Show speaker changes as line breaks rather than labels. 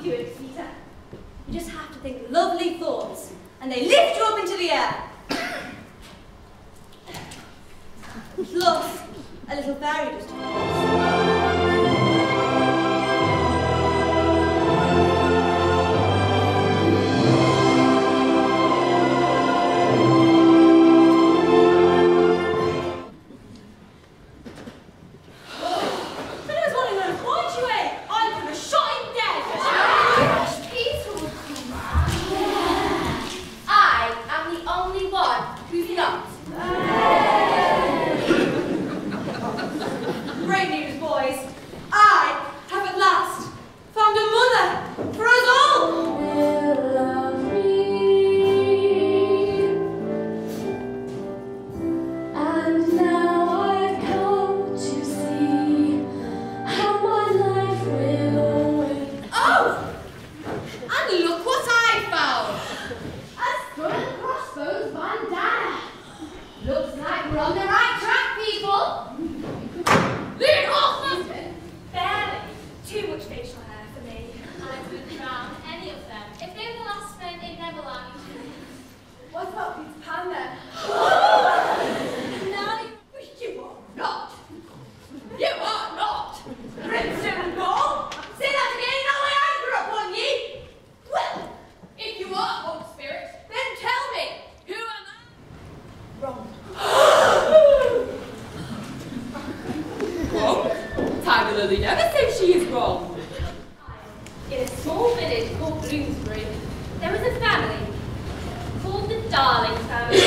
do it, Peter. You just have to think lovely thoughts, and they lift you up into the air. Plus, a little fairy dust, of course.
In a small village called Bloomsbury, there was a family called the Darling family.